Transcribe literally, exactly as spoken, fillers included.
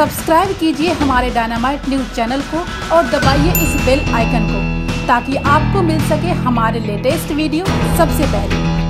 Subscribe कीजिए हमारे dynamite news channel को और दबाइए इस बेल आइकन को ताकि आपको मिल सके हमारे लेटेस्ट वीडियो सबसे पहले।